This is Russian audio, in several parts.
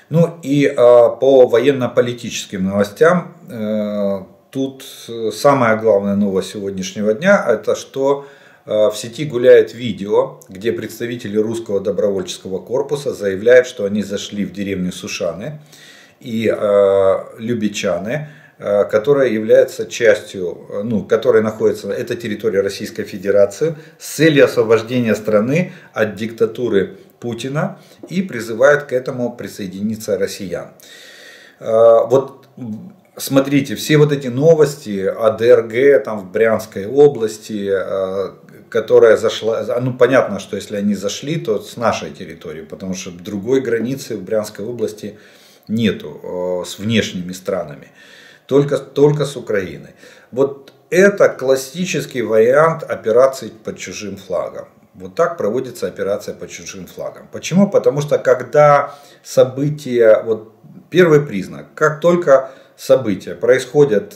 Ну и по военно-политическим новостям, тут самая главная новость сегодняшнего дня, это что в сети гуляет видео, где представители русского добровольческого корпуса заявляют, что они зашли в деревню Сушаны и Любичаны, которая является частью, которая находится, это территория Российской Федерации, с целью освобождения страны от диктатуры Путина, и призывают к этому присоединиться россиян. Вот смотрите, все вот эти новости о ДРГ там в Брянской области, которая зашла, ну понятно, что если они зашли, то с нашей территории, потому что другой границы в Брянской области нету с внешними странами, только с Украиной. Вот это классический вариант операции под чужим флагом. Вот так проводится операция под чужим флагом. Почему? Потому что когда события, вот первый признак, как только события происходят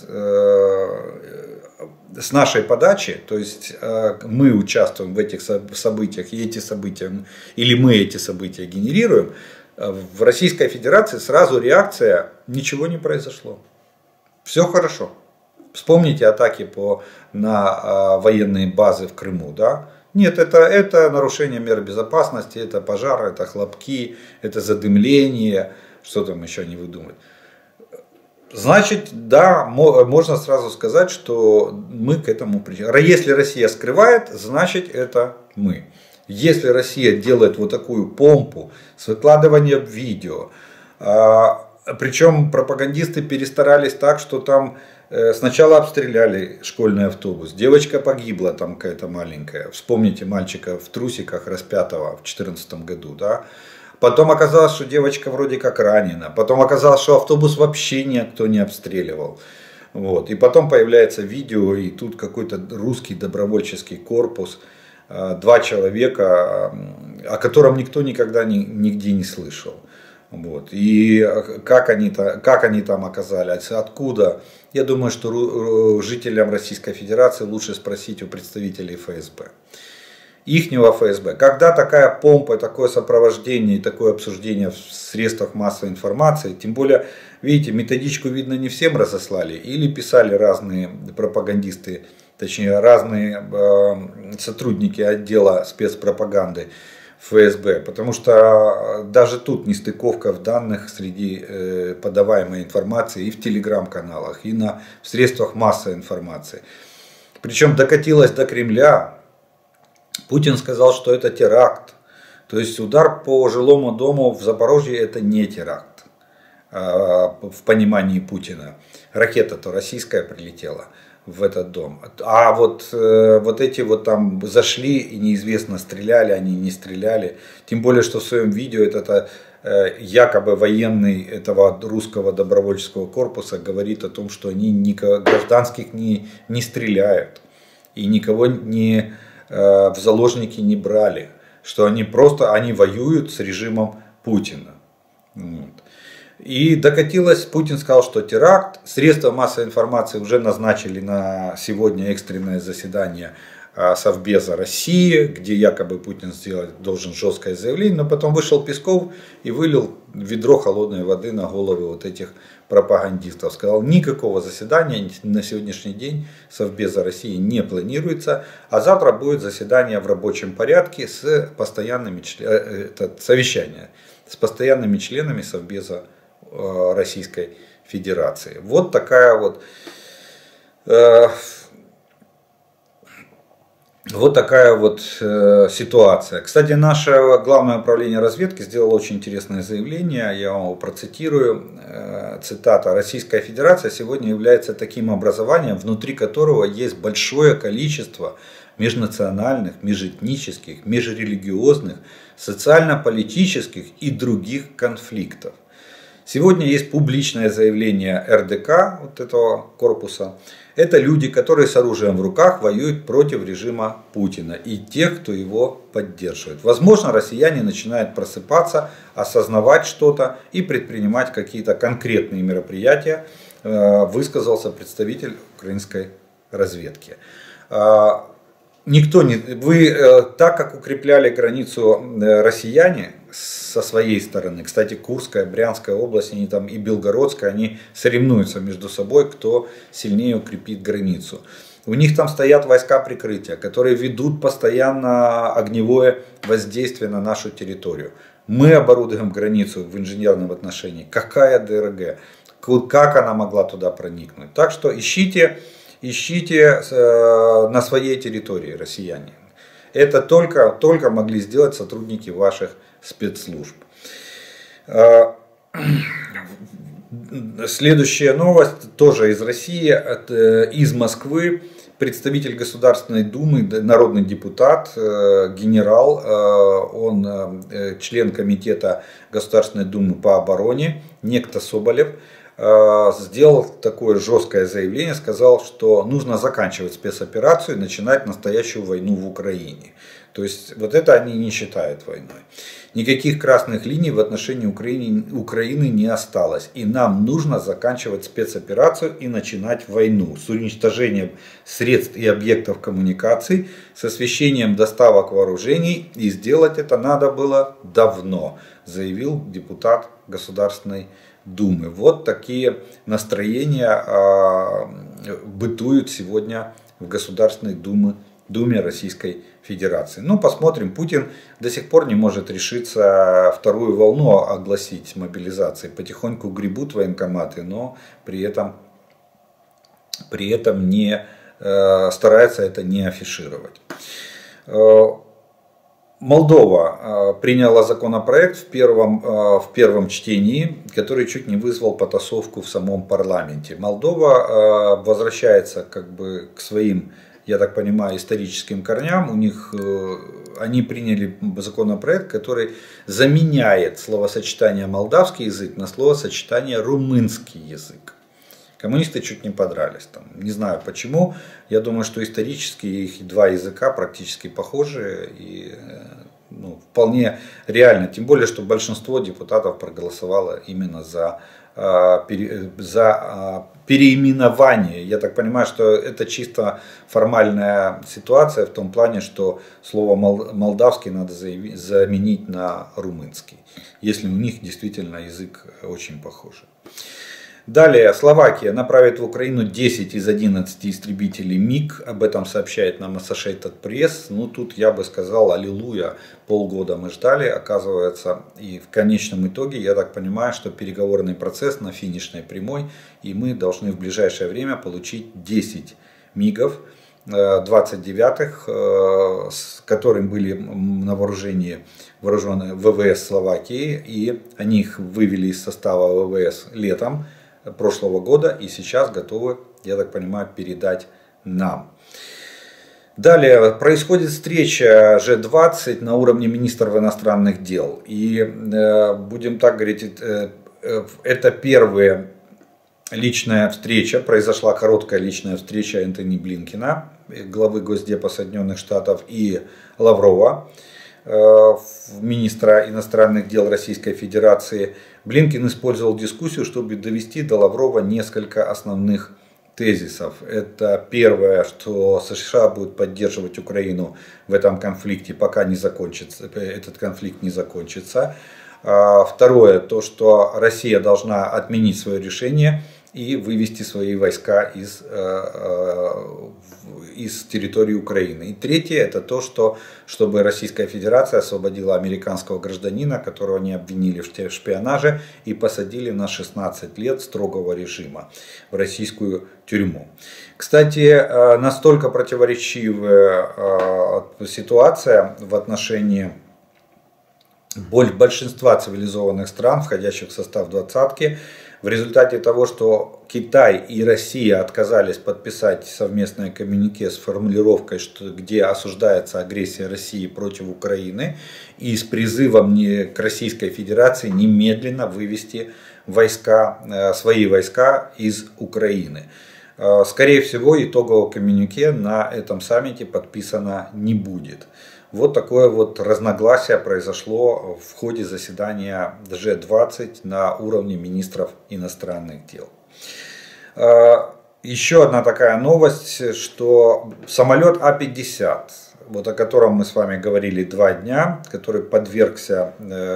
с нашей подачи, то есть мы участвуем в этих событиях, и эти события, или мы эти события генерируем, в Российской Федерации сразу реакция: ничего не произошло. Все хорошо. Вспомните атаки на военные базы в Крыму, да? Нет, это нарушение мер безопасности, это пожар, это хлопки, это задымление, что там еще не выдумать. Значит, да, можно сразу сказать, что мы к этому причастны. Если Россия скрывает, значит это мы. Если Россия делает вот такую помпу с выкладыванием видео, причем пропагандисты перестарались так, что там сначала обстреляли школьный автобус, девочка погибла там какая-то маленькая, вспомните мальчика в трусиках распятого в 2014 году, да? Потом оказалось, что девочка вроде как ранена, потом оказалось, что автобус вообще никто не обстреливал. Вот. И потом появляется видео, и тут какой-то русский добровольческий корпус, 2 человека, о котором никто никогда нигде не слышал. Вот. И как они там оказались, откуда? Я думаю, что жителям Российской Федерации лучше спросить у представителей ФСБ. Ихнего ФСБ. Когда такая помпа, такое сопровождение и такое обсуждение в средствах массовой информации, тем более, видите, методичку, видно, не всем разослали, или писали разные пропагандисты, точнее разные сотрудники отдела спецпропаганды ФСБ, потому что даже тут нестыковка в данных среди подаваемой информации и в телеграм-каналах, и в средствах массовой информации. Причем докатилось до Кремля. Путин сказал, что это теракт. То есть удар по жилому дому в Запорожье — это не теракт в понимании Путина. Ракета-то российская прилетела в этот дом. А вот эти вот там зашли и неизвестно, стреляли они, не стреляли. Тем более, что в своем видео это якобы военный этого русского добровольческого корпуса говорит о том, что они гражданских не стреляют и никого в заложники не брали, что они воюют с режимом Путина. Вот. И докатилось, Путин сказал, что теракт. Средства массовой информации уже назначили на сегодня экстренное заседание Совбеза России, где якобы Путин должен жесткое заявление, но потом вышел Песков и вылил ведро холодной воды на головы вот этих пропагандистов. Сказал, никакого заседания на сегодняшний день Совбеза России не планируется, а завтра будет заседание в рабочем порядке с постоянными совещание с постоянными членами Совбеза Российской Федерации. Вот такая вот ситуация. Кстати, наше главное управление разведки сделало очень интересное заявление, я вам его процитирую, цитата: «Российская Федерация сегодня является таким образованием, внутри которого есть большое количество межнациональных, межэтнических, межрелигиозных, социально-политических и других конфликтов». Сегодня есть публичное заявление РДК, вот этого корпуса. Это люди, которые с оружием в руках воюют против режима Путина и тех, кто его поддерживает. Возможно, россияне начинают просыпаться, осознавать что-то и предпринимать какие-то конкретные мероприятия, высказался представитель украинской разведки. никто не... Вы так как укрепляли границу россияне со своей стороны, кстати, Курская, Брянская область, они там и Белгородская, они соревнуются между собой, кто сильнее укрепит границу. У них там стоят войска прикрытия, которые ведут постоянно огневое воздействие на нашу территорию. Мы оборудуем границу в инженерном отношении. Какая ДРГ? Как она могла туда проникнуть? Так что ищите на своей территории, россияне. Это только могли сделать сотрудники ваших спецслужб. Следующая новость тоже из России, из Москвы. Представитель Государственной Думы, народный депутат, генерал, он член комитета Государственной Думы по обороне, некто Соболев, сделал такое жесткое заявление, сказал, что нужно заканчивать спецоперацию и начинать настоящую войну в Украине. То есть вот это они не считают войной. Никаких красных линий в отношении Украины не осталось. И нам нужно заканчивать спецоперацию и начинать войну с уничтожением средств и объектов коммуникаций, с освещением доставок вооружений. И сделать это надо было давно, заявил депутат Государственной Думы. Вот такие настроения бытуют сегодня в Государственной Думе Российской Федерации. Ну, посмотрим. Путин до сих пор не может решиться вторую волну огласить мобилизации. Потихоньку гребут военкоматы, но при этом не старается это не афишировать. Молдова приняла законопроект в первом чтении, который чуть не вызвал потасовку в самом парламенте. Молдова возвращается как бы к своим, я так понимаю, историческим корням. Они приняли законопроект, который заменяет словосочетание молдавский язык на словосочетание румынский язык. Коммунисты чуть не подрались там. Не знаю почему. Я думаю, что исторически их два языка практически похожи и вполне реально. Тем более, что большинство депутатов проголосовало именно за переименование. Я так понимаю, что это чисто формальная ситуация в том плане, что слово молдавский надо заменить на румынский, если у них действительно язык очень похож. Далее, Словакия направит в Украину 10 из 11 истребителей МиГ. Об этом сообщает нам Associated Press. Ну, тут я бы сказал, аллилуйя, полгода мы ждали, оказывается. И в конечном итоге, я так понимаю, что переговорный процесс на финишной прямой. И мы должны в ближайшее время получить 10 МиГов 29-х, с которыми были на вооружении вооруженные ВВС Словакии. И они их вывели из состава ВВС летом прошлого года и сейчас готовы, я так понимаю, передать нам. Далее происходит встреча G20 на уровне министров иностранных дел. И будем так говорить, это первая личная встреча, произошла короткая личная встреча Энтони Блинкена, главы Госдепа Соединенных Штатов, и Лаврова, министра иностранных дел Российской Федерации. Блинкен использовал дискуссию, чтобы довести до Лаврова несколько основных тезисов. Это первое, что США будут поддерживать Украину в этом конфликте, пока этот конфликт не закончится. Второе, то, что Россия должна отменить свое решение и вывести свои войска из территории Украины. И третье, это то, чтобы Российская Федерация освободила американского гражданина, которого они обвинили в шпионаже и посадили на 16 лет строгого режима в российскую тюрьму. Кстати, настолько противоречивая ситуация в отношении большинства цивилизованных стран, входящих в состав двадцатки, в результате того, что Китай и Россия отказались подписать совместное коммюнике с формулировкой, где осуждается агрессия России против Украины, и с призывом к Российской Федерации немедленно вывести свои войска из Украины. Скорее всего, итогового коммюнике на этом саммите подписано не будет. Вот такое вот разногласие произошло в ходе заседания G20 на уровне министров иностранных дел. Еще одна такая новость, что самолет А-50, вот о котором мы с вами говорили 2 дня, который подвергся,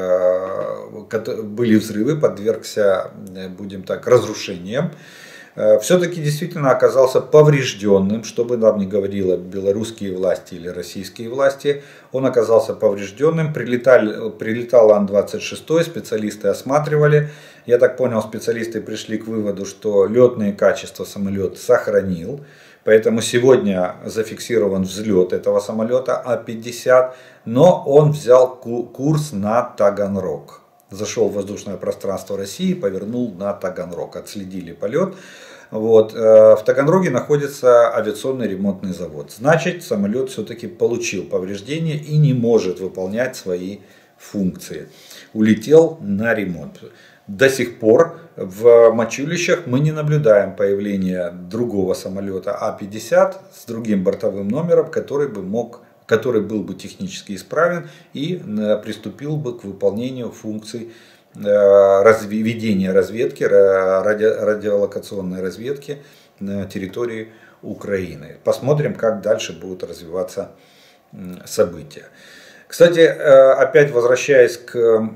были взрывы, подвергся, будем так, разрушениям, все-таки действительно оказался поврежденным, что бы нам ни говорили белорусские власти или российские власти, он оказался поврежденным, прилетал Ан-26, специалисты осматривали, я так понял, специалисты пришли к выводу, что летные качества самолет сохранил, поэтому сегодня зафиксирован взлет этого самолета А-50, но он взял курс на Таганрог. Зашел в воздушное пространство России, повернул на Таганрог, отследили полет. Вот. В Таганроге находится авиационный ремонтный завод. Значит, самолет все-таки получил повреждения и не может выполнять свои функции. Улетел на ремонт. До сих пор в Мачулищах мы не наблюдаем появления другого самолета А-50 с другим бортовым номером, который был бы технически исправен и приступил бы к выполнению функций ведения разведки, радиолокационной разведки на территории Украины. Посмотрим, как дальше будут развиваться события. Кстати, опять возвращаясь к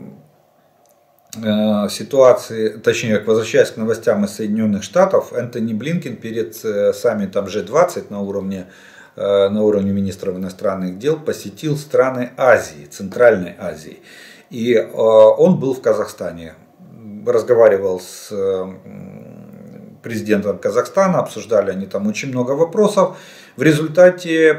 ситуации, точнее, возвращаясь к новостям из Соединенных Штатов, Энтони Блинкен перед саммитом G20 на уровне министров иностранных дел посетил страны Азии, Центральной Азии. И он был в Казахстане, разговаривал с президентом Казахстана, обсуждали они там очень много вопросов. В результате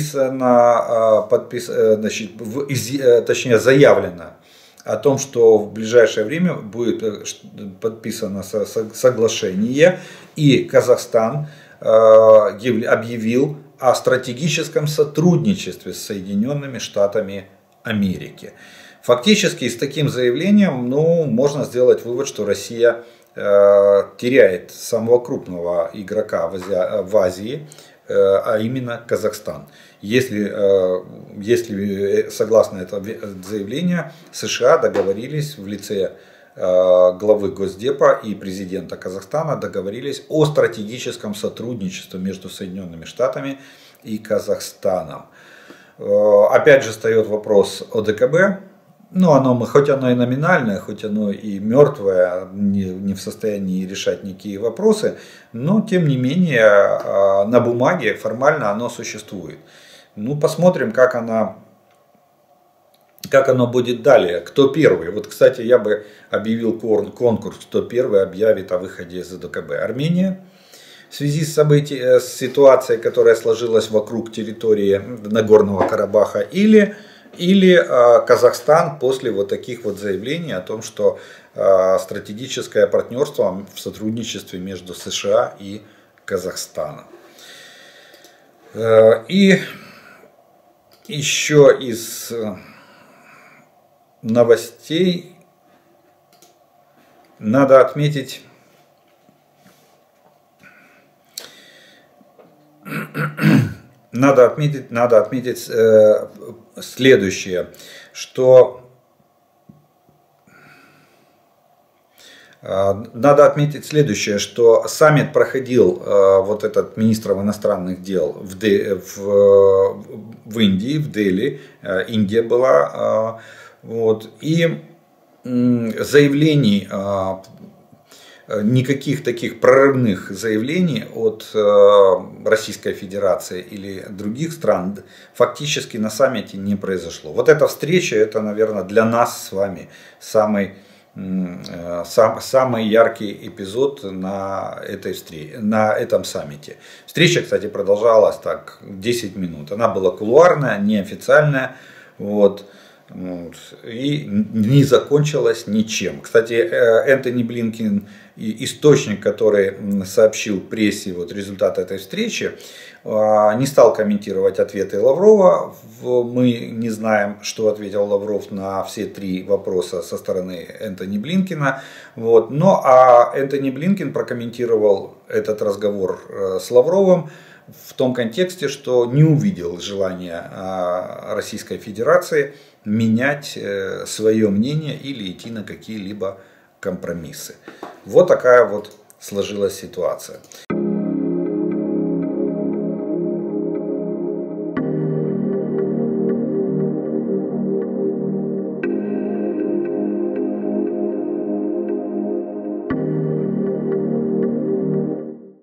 заявлено о том, что в ближайшее время будет подписано соглашение, и Казахстан объявил о стратегическом сотрудничестве с Соединенными Штатами Америки. Фактически с таким заявлением можно сделать вывод, что Россия теряет самого крупного игрока в Азии, а именно Казахстан. Если согласно этому заявлению, США договорились в лице главы Госдепа и президента Казахстана договорились о стратегическом сотрудничестве между Соединенными Штатами и Казахстаном. Опять же встает вопрос о ДКБ. Хоть оно и номинальное, хоть оно и мертвое, не в состоянии решать никакие вопросы, но тем не менее на бумаге формально оно существует. Посмотрим, как оно будет далее. Кто первый? Вот, кстати, я бы объявил конкурс, кто первый объявит о выходе из ДКБ. Армения. В связи с ситуацией, которая сложилась вокруг территории Нагорного Карабаха, или Казахстан после вот таких вот заявлений о том, что стратегическое партнерство в сотрудничестве между США и Казахстаном. И еще из новостей надо отметить следующее, что саммит проходил, вот этот министров иностранных дел в Индии, в Дели, Индия была, и заявлений, никаких таких прорывных заявлений от Российской Федерации или других стран фактически на саммите не произошло. Вот эта встреча, это, наверное, для нас с вами самый яркий эпизод на этом саммите. Встреча, кстати, продолжалась так 10 минут. Она была кулуарная, неофициальная. И не закончилась ничем. Кстати, Энтони Блинкен, источник, который сообщил прессе результаты этой встречи, не стал комментировать ответы Лаврова. Мы не знаем, что ответил Лавров на все 3 вопроса со стороны Энтони Блинкена. А Энтони Блинкен прокомментировал этот разговор с Лавровым в том контексте, что не увидел желания Российской Федерации менять свое мнение или идти на какие-либо компромиссы. Вот такая вот сложилась ситуация.